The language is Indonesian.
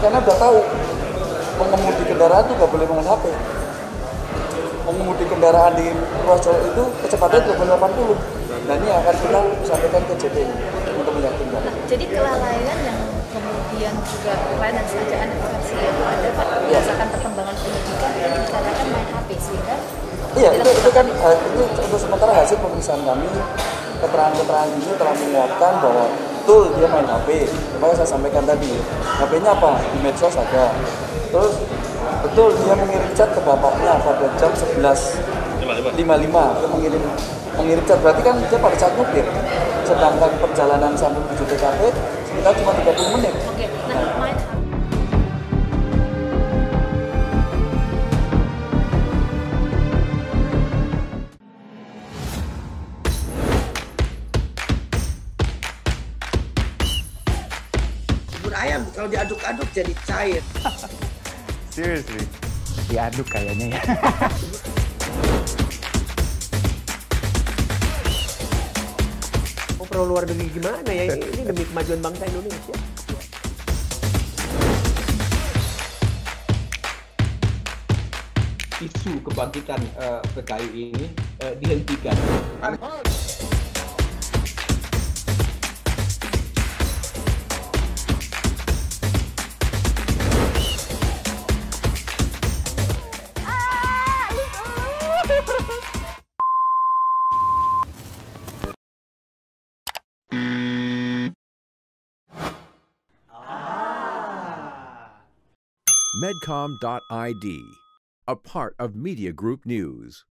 karena udah tahu pengemudi kendaraan itu nggak boleh main HP. Pengemudi kendaraan di ruas jalan itu kecepatannya 80. Nah ini akan kita sampaikan ke JPU untuk meyakinkan. Nah, jadi kelalaian yang kemudian juga kelalaian dan sengajaan versi yang ada Pak, berdasarkan perkembangan penyidikan itu dikatakan main HP sehingga iya itu kan itu untuk sementara hasil pemeriksaan kami, keterangan ini telah menguatkan bahwa betul dia main HP. Makanya saya sampaikan tadi, HP-nya apa? Di medsos ada. Terus betul dia mengirim chat ke bapaknya pada jam 11.55 dia mengirim chat, berarti kan dia pada saat nyetir, sedangkan perjalanan sampai menuju TKP sekitar cuma 30 menit. Oke, nah main HP. Bubur ayam kalau diaduk-aduk jadi cair. Seriously, diaduk kayaknya ya. Oh, pro luar negeri gimana ya? Ini demi kemajuan bangsa Indonesia. Isu kebangkitan PKI ini dihentikan. Medcom.id, a part of Media Group News.